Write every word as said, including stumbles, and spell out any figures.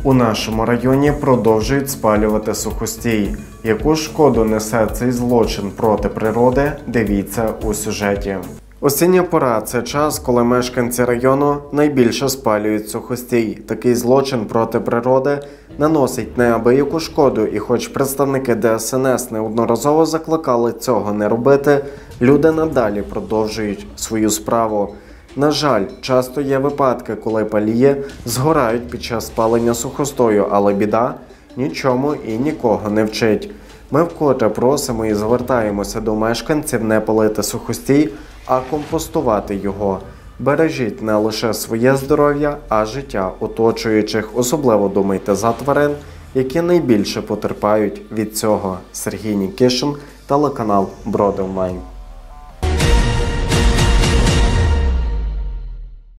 У нашому районі продовжують спалювати сухостій. Яку шкоду несе цей злочин проти природи, дивіться у сюжеті. Осіння пора – це час, коли мешканці району найбільше спалюють сухостій. Такий злочин проти природи наносить неабияку шкоду, і хоч представники Де Ес Ен Ес неодноразово закликали цього не робити, люди надалі продовжують свою справу. На жаль, часто є випадки, коли палії згорають під час спалення сухостою, але біда нічому і нікого не вчить. Ми вкотре просимо і звертаємося до мешканців не палити сухостій, а компостувати його. Бережіть не лише своє здоров'я, а життя оточуючих. Особливо думайте за тварин, які найбільше потерпають від цього. Сергій Нікішин, телеканал Броди Онлайн.